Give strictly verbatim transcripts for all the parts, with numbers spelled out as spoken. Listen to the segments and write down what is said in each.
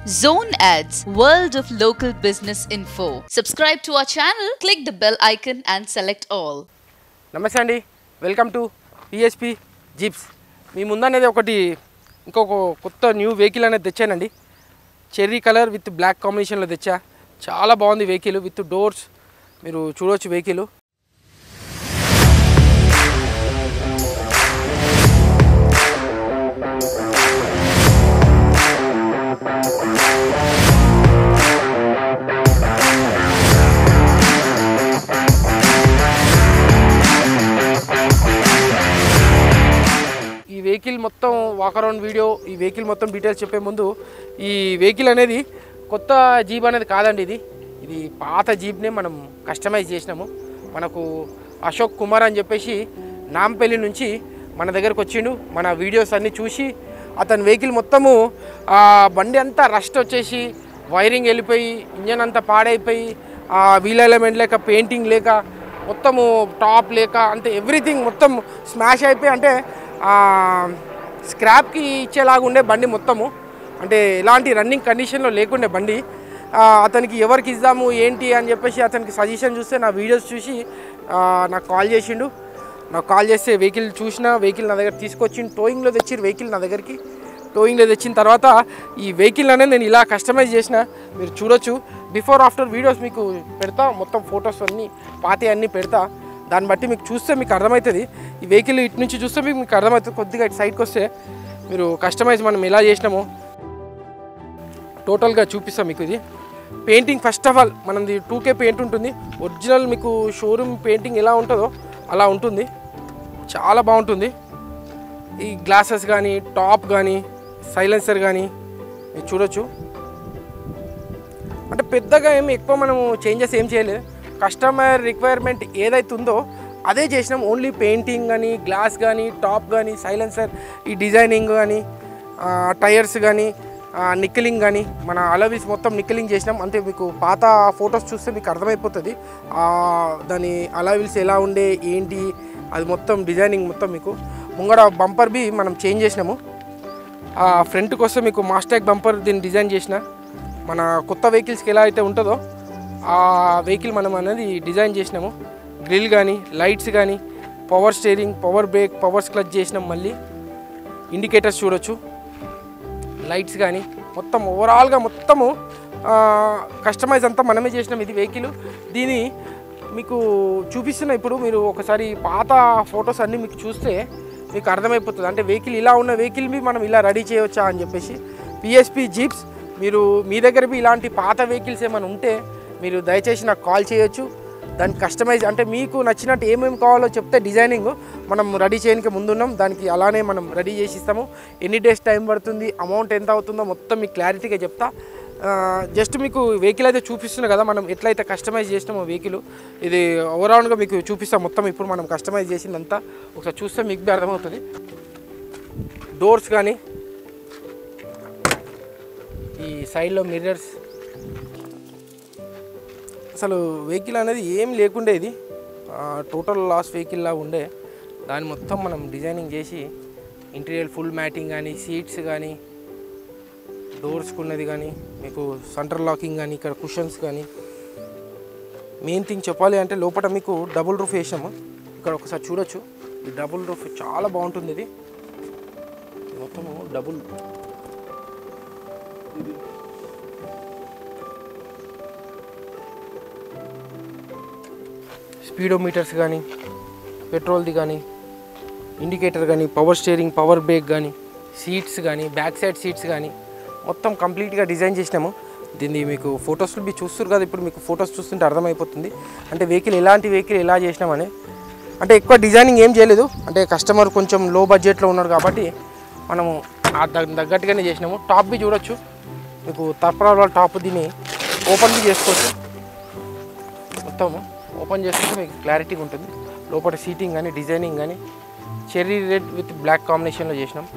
Zone Ads, World of Local Business Info. Subscribe to our channel, click the bell icon and select all. నమస్తే అండి, welcome to PSP jeeps. మీ ముందనేది ఒకటి ఇంకొక కొత్త new vehicle అనేది తెచ్చానండి. చెర్రీ కలర్ విత్ బ్లాక్ కాంబినేషన్లో తెచ్చా. చాలా బాగుంది వెహికల్, విత్ డోర్స్. మీరు చూడవచ్చు వెహికల్. ఈ వెహికల్ మొత్తం వాక్ అరౌండ్ వీడియో, ఈ వెహికల్ మొత్తం డీటెయిల్స్ చెప్పే ముందు, ఈ వెహికల్ అనేది కొత్త జీప్ అనేది కాదండి. ఇది ఇది పాత జీప్నే మనం కస్టమైజ్ చేసినాము. మనకు అశోక్ కుమార్ అని చెప్పేసి నాంపల్లి నుంచి మన దగ్గరకు వచ్చిండు. మన వీడియోస్ అన్నీ చూసి అతని వెహికల్ మొత్తము బండి అంతా రస్ట్ వచ్చేసి, వైరింగ్ వెళ్ళిపోయి, ఇంజన్ అంతా పాడైపోయి, వీల్ ఎలిమెంట్ లేక, పెయింటింగ్ లేక, మొత్తము టాప్ లేక, అంటే ఎవ్రీథింగ్ మొత్తం స్మాష్ అయిపోయి, అంటే స్క్రాప్కి ఇచ్చేలాగా ఉండే బండి మొత్తము. అంటే ఎలాంటి రన్నింగ్ కండిషన్లో లేకుండే బండి. అతనికి ఎవరికి ఇద్దాము ఏంటి అని చెప్పేసి అతనికి సజెషన్ చూస్తే, నా వీడియోస్ చూసి నాకు కాల్ చేసిండు. నాకు కాల్ చేస్తే వెహికల్ చూసిన, వెహికల్ నా దగ్గర తీసుకొచ్చిండు. టోయింగ్లో తెచ్చి వెహికల్ నా దగ్గరికి టోయింగ్లో తెచ్చిన తర్వాత ఈ వెహికల్ అనేది నేను ఇలా కస్టమైజ్ చేసిన. మీరు చూడొచ్చు, బిఫోర్ ఆఫ్టర్ వీడియోస్ మీకు పెడతా, మొత్తం ఫొటోస్ అన్నీ పాతే అన్నీ పెడతా. దాన్ని బట్టి మీకు చూస్తే మీకు అర్థమవుతుంది. ఈ వెహికల్ ఇటు నుంచి చూస్తే మీకు మీకు అర్థమవుతుంది. కొద్దిగా ఇటు సైడ్కి వస్తే మీరు కస్టమైజ్ మనం ఎలా చేసినామో టోటల్గా చూపిస్తాం మీకు. ఇది పెయింటింగ్ ఫస్ట్ ఆఫ్ ఆల్ మనది టూ కే పెయింట్ ఉంటుంది. ఒరిజినల్ మీకు షోరూమ్ పెయింటింగ్ ఎలా ఉంటుందో అలా ఉంటుంది. చాలా బాగుంటుంది. ఈ గ్లాసెస్ కానీ, టాప్ కానీ, సైలెన్సర్ కానీ మీరు చూడొచ్చు. అంటే పెద్దగా ఏమి ఎక్కువ మనము చేంజెస్ ఏం చేయలేదు. కస్టమర్ రిక్వైర్మెంట్ ఏదైతే ఉందో అదే చేసినాం. ఓన్లీ పెయింటింగ్ కానీ, గ్లాస్ కానీ, టాప్ కానీ, సైలెన్సర్, ఈ డిజైనింగ్ కానీ, టైర్స్ కానీ, నిక్కలింగ్ కానీ, మన అలవీస్ మొత్తం నిక్కలింగ్ చేసినాం. అంటే మీకు పాత ఫొటోస్ చూస్తే మీకు అర్థమైపోతుంది దాని అలవీల్స్ ఎలా ఉండే ఏంటి, అది మొత్తం డిజైనింగ్ మొత్తం. మీకు ముంగడ బంపర్ బి మనం చేంజ్ చేసినాము. ఫ్రంట్కి వస్తే మీకు మాస్టాగ్ బంపర్ దీన్ని డిజైన్ చేసిన. మన కొత్త వెహికల్స్కి ఎలా అయితే ఉంటుందో ఆ వెహికల్ మనం అనేది డిజైన్ చేసినాము. గ్రిల్ కానీ, లైట్స్ కానీ, power steering, power brake, power clutch చేసినాం. మళ్ళీ ఇండికేటర్స్ చూడొచ్చు, లైట్స్ కానీ మొత్తం ఓవరాల్గా మొత్తము కస్టమైజ్ అంతా మనమే చేసినాం. ఇది వెహికల్. దీని మీకు చూపిస్తున్న ఇప్పుడు మీరు ఒకసారి పాత ఫొటోస్ అన్నీ మీకు చూస్తే మీకు అర్థమైపోతుంది. అంటే వెహికల్ ఇలా ఉన్న వెహికల్ బి మనం ఇలా రెడీ చేయవచ్చా అని చెప్పేసి. పిఎస్పి జీప్స్, మీరు మీ దగ్గర బి ఇలాంటి పాత వెహికల్స్ ఏమైనా ఉంటే మీరు దయచేసి నాకు కాల్ చేయొచ్చు. దానికి కస్టమైజ్ అంటే మీకు నచ్చినట్టు ఏమేమి కావాలో చెప్తే డిజైనింగ్ మనం రెడీ చేయడానికి ముందున్నాం. దానికి అలానే మనం రెడీ చేసి ఇస్తాము. ఎన్ని డేస్ టైం పడుతుంది, అమౌంట్ ఎంత అవుతుందో మొత్తం మీకు క్లారిటీగా చెప్తా. జస్ట్ మీకు వెహికల్ అయితే చూపిస్తున్నాం కదా, మనం ఎట్లయితే కస్టమైజ్ చేసినామో వెహికల్. ఇది ఓవరాల్గా మీకు చూపిస్తాం మొత్తం. ఇప్పుడు మనం కస్టమైజ్ చేసిందంతా ఒకసారి చూస్తే మీకు అర్థమవుతుంది. డోర్స్ కానీ, ఈ సైడ్లో మిర్రర్స్, అసలు వెహికల్ అనేది ఏం లేకుండే, ఇది టోటల్ లాస్ వెహికల్ లాగా ఉండే. దాన్ని మొత్తం మనం డిజైనింగ్ చేసి ఇంటీరియర్ ఫుల్ మ్యాటింగ్ కానీ, సీట్స్ కానీ, డోర్స్కి ఉన్నది కానీ, మీకు సెంటర్ లాకింగ్ కానీ, ఇక్కడ కుషన్స్ కానీ. మెయిన్ థింగ్ చెప్పాలి అంటే లోపల మీకు డబుల్ రూఫ్ వేసాము. ఇక్కడ ఒకసారి చూడొచ్చు, ఈ డబుల్ రూఫ్ చాలా బాగుంటుంది. ఇది మొత్తము డబుల్ స్పీడోమీటర్స్ కానీ, పెట్రోల్ది కానీ, ఇండికేటర్ కానీ, పవర్ స్టీరింగ్, పవర్ బ్రేక్ కానీ, సీట్స్ కానీ, బ్యాక్ సైడ్ సీట్స్ కానీ మొత్తం కంప్లీట్గా డిజైన్ చేసినాము. దీన్ని మీకు ఫొటోస్లో మీరు చూస్తారు కదా, ఇప్పుడు మీకు ఫొటోస్ చూస్తుంటే అర్థమైపోతుంది. అంటే వెహికల్ ఎలాంటి వెహికల్ ఎలా చేసినామని. అంటే ఎక్కువ డిజైనింగ్ ఏం చేయలేదు. అంటే కస్టమర్ కొంచెం లో బడ్జెట్లో ఉన్నారు కాబట్టి మనము దానికి తగ్గట్టుగానే చేసినాము. టాప్ బి చూడొచ్చు, మీకు తర్పరాల టాప్ దీన్ని ఓపెన్ బి చేసుకోవచ్చు. మొత్తము ఓపెన్ చేసుకుంటే మీకు క్లారిటీగా ఉంటుంది. లోపల సీటింగ్ కానీ, డిజైనింగ్ కానీ చెర్రీ రెడ్ విత్ బ్లాక్ కాంబినేషన్లో చేసినాం.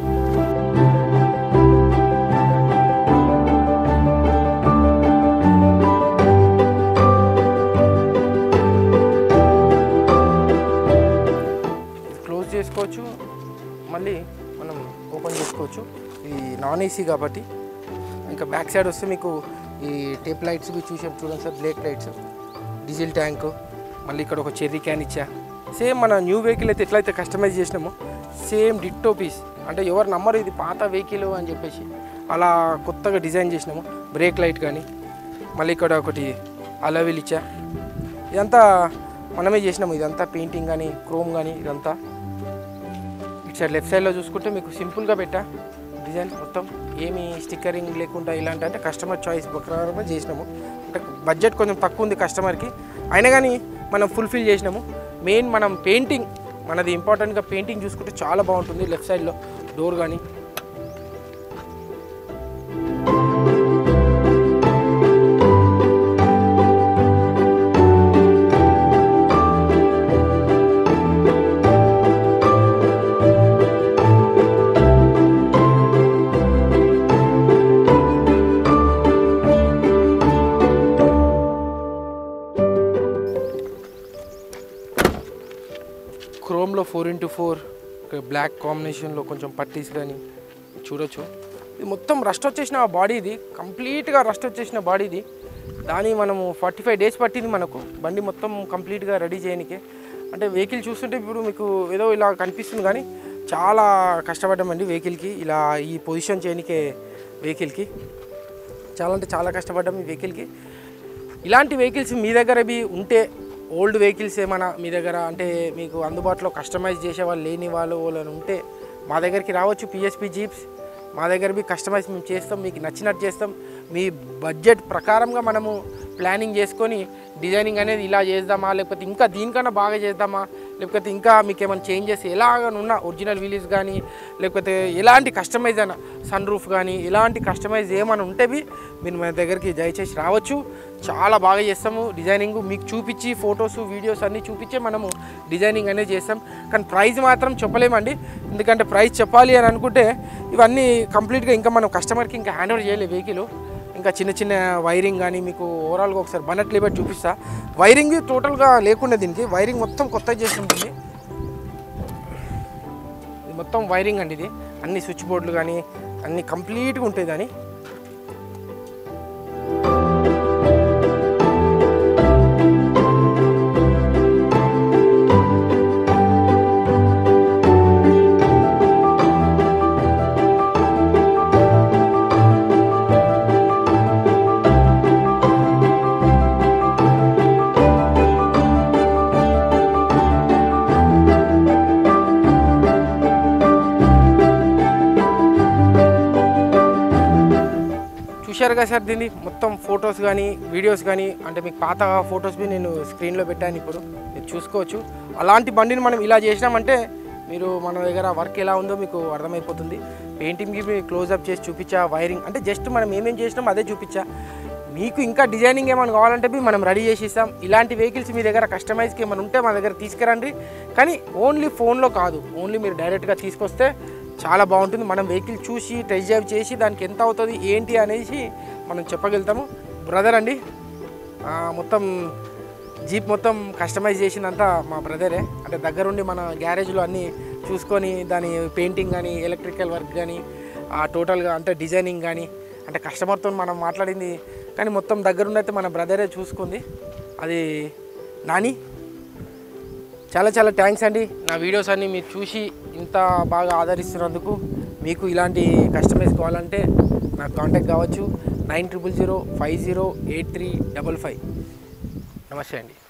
క్లోజ్ చేసుకోవచ్చు, మళ్ళీ మనం ఓపెన్ చేసుకోవచ్చు. ఇది నాన్ ఏసీ కాబట్టి ఇక బ్యాక్ సైడ్ వస్తే మీకు ఈ టేప్ లైట్స్ చూసాం చూడండి sir, brake lights, diesel tank, మళ్ళీ ఇక్కడ ఒక చెర్రీ క్యాన్ ఇచ్చా. సేమ్ మన న్యూ వెహికల్ అయితే ఎట్లయితే కస్టమైజ్ చేసినామో సేమ్ డిట్టో పీస్, అంటే ఎవరు నమ్మరు ఇది పాత వెహికల్ అని చెప్పేసి అలా కొత్తగా డిజైన్ చేసినాము. బ్రేక్ లైట్ కానీ, మళ్ళీ ఇక్కడ ఒకటి అలవిల్ ఇచ్చా. ఇదంతా మనమే చేసినాము, ఇదంతా పెయింటింగ్ కానీ క్రోమ్ కానీ ఇదంతా. ఇటు సైడ్ లెఫ్ట్ సైడ్లో చూసుకుంటే మీకు సింపుల్గా పెట్టా డిజైన్, మొత్తం ఏమి స్టిక్కరింగ్ లేకుండా ఇలాంటి అంటే కస్టమర్ చాయిస్ ప్రకారమే చేసినాము. అంటే బడ్జెట్ కొంచెం తక్కువ ఉంది కస్టమర్కి, అయినా కానీ మనం ఫుల్ఫిల్ చేసినాము. మెయిన్ మనం పెయింటింగ్ మనది ఇంపార్టెంట్గా పెయింటింగ్ చూసుకుంటే చాలా బాగుంటుంది. లెఫ్ట్ సైడ్లో డోర్ కానీ, క్రోమ్లో ఫోర్ ఇంటూ ఫోర్ బ్లాక్ కాంబినేషన్లో కొంచెం పట్టీస్ కానీ చూడొచ్చు. ఇది మొత్తం రస్ట్ వచ్చేసిన బాడీ, ఇది కంప్లీట్గా రస్ట్ వచ్చేసిన బాడీ ఇది. దాని మనము ఫార్టీ ఫైవ్ డేస్ పట్టింది మనకు బండి మొత్తం కంప్లీట్గా రెడీ చేయడానికి. అంటే వెహికల్ చూస్తుంటే ఇప్పుడు మీకు ఏదో ఇలా కనిపిస్తుంది కానీ చాలా కష్టపడ్డామండి వెహికల్కి, ఇలా ఈ పొజిషన్ చేయడానికే వెహికల్కి చాలా అంటే చాలా కష్టపడ్డాం ఈ వెహికల్కి. ఇలాంటి వెహికల్స్ మీ దగ్గర బి ఉంటే, ఓల్డ్ వెహికల్స్ ఏమైనా మీ దగ్గర అంటే మీకు అందుబాటులో కస్టమైజ్ చేసే వాళ్ళు లేని వాళ్ళు వాళ్ళని ఉంటే మా దగ్గరికి రావచ్చు. పిఎస్పి జీప్స్ మా దగ్గర బి కస్టమైజ్ మేము చేస్తాం, మీకు నచ్చినట్టు చేస్తాం. మీ బడ్జెట్ ప్రకారంగా మనము ప్లానింగ్ చేసుకొని డిజైనింగ్ అనేది ఇలా చేద్దామా, లేకపోతే ఇంకా దీనికన్నా బాగా చేద్దామా, లేకపోతే ఇంకా మీకు ఏమైనా చేంజెస్ ఎలాగనున్నా ఒరిజినల్ వీల్స్ కానీ, లేకపోతే ఎలాంటి కస్టమైజ్ అయినా సన్ రూఫ్ కానీ ఎలాంటి కస్టమైజ్ ఏమైనా ఉంటే మీరు మన దగ్గరికి దయచేసి రావచ్చు. చాలా బాగా చేస్తాము డిజైనింగ్, మీకు చూపించి ఫొటోస్ వీడియోస్ అన్నీ చూపించే మనము డిజైనింగ్ అనేది చేస్తాం. కానీ ప్రైస్ మాత్రం చెప్పలేమండి, ఎందుకంటే ప్రైస్ చెప్పాలి అని అనుకుంటే ఇవన్నీ కంప్లీట్గా ఇంకా మనం కస్టమర్కి ఇంకా హ్యాండ్ ఓవర్ చేయలేదు వెహికల్. ఇంకా చిన్న చిన్న వైరింగ్ కానీ మీకు ఓవరాల్గా ఒకసారి బనట్ లేబర్ చూపిస్తా. వైరింగ్ టోటల్గా లేకుండా దీనికి వైరింగ్ మొత్తం కొత్తగా చేసి ఉంటుంది. ఇది మొత్తం వైరింగ్ అండి, ఇది అన్ని స్విచ్ బోర్డులు కానీ అన్నీ కంప్లీట్గా ఉంటాయి. దాని చూశారు కదా సార్, దీన్ని మొత్తం ఫొటోస్ కానీ వీడియోస్ కానీ అంటే మీకు పాత ఫొటోస్ బి నేను స్క్రీన్లో పెట్టాను, ఇప్పుడు మీరు చూసుకోవచ్చు. అలాంటి బండిని మనం ఇలా చేసినామంటే మీరు మన దగ్గర వర్క్ ఎలా ఉందో మీకు అర్థమైపోతుంది. పెయింటింగ్కి మీరు క్లోజ్అప్ చేసి చూపించా, వైరింగ్ అంటే జస్ట్ మనం ఏమేం చేసినాం అదే చూపించా. మీకు ఇంకా డిజైనింగ్ ఏమైనా కావాలంటే మనం రెడీ చేసి ఇస్తాం. ఇలాంటి వెహికల్స్ మీ దగ్గర కస్టమైజ్కి ఏమైనా ఉంటే మా దగ్గర తీసుకురండి. కానీ ఓన్లీ ఫోన్లో కాదు, ఓన్లీ మీరు డైరెక్ట్గా తీసుకొస్తే చాలా బాగుంటుంది. మనం వెహికల్ చూసి టెస్ట్ డ్రైవ్ చేసి దానికి ఎంత అవుతుంది ఏంటి అనేసి మనం చెప్పగలుగుతాము. బ్రదర్ అండి, మొత్తం జీప్ మొత్తం కస్టమైజ్ చేసిందంతా మా బ్రదరే. అంటే దగ్గరుండి మన గ్యారేజ్లో అన్నీ చూసుకొని దాని పెయింటింగ్ కానీ ఎలక్ట్రికల్ వర్క్ కానీ ఆ టోటల్గా అంటే డిజైనింగ్ కానీ అంటే కస్టమర్తో మనం మాట్లాడింది కానీ మొత్తం దగ్గరుండి అయితే మన బ్రదరే చూసుకుంది. అది నాని, చాలా చాలా థ్యాంక్స్ అండి. నా వీడియోస్ అన్నీ మీరు చూసి ఇంత బాగా ఆదరిస్తున్నందుకు. మీకు ఇలాంటి కస్టమైజ్ కావాలంటే నాకు కాంటాక్ట్ కావచ్చు. Nine triple zero five zero eight three double five. నమస్తే అండి.